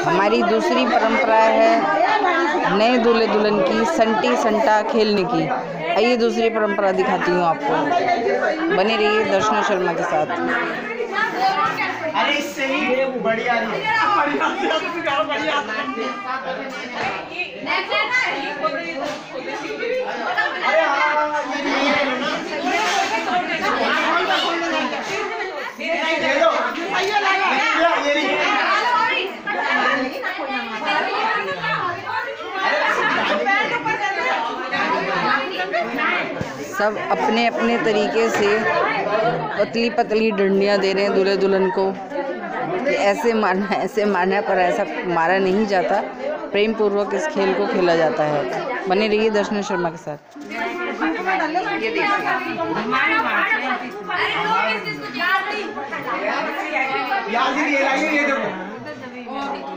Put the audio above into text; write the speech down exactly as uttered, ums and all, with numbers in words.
हमारी दूसरी परंपरा है नए दूल्हे दुल्हन की संटी संटा खेलने की। आइए दूसरी परंपरा दिखाती हूँ आपको, बने रहिए दर्शना शर्मा के साथ। अरे इससे ही बढ़िया सब अपने अपने तरीके से पतली पतली डंडियां दे रहे हैं दूल्हे दुल्हन को कि ऐसे मारना ऐसे मारना, पर ऐसा मारा नहीं जाता, प्रेम पूर्वक इस खेल को खेला जाता है। बने रहिए दर्शना शर्मा के साथ। ये देखिए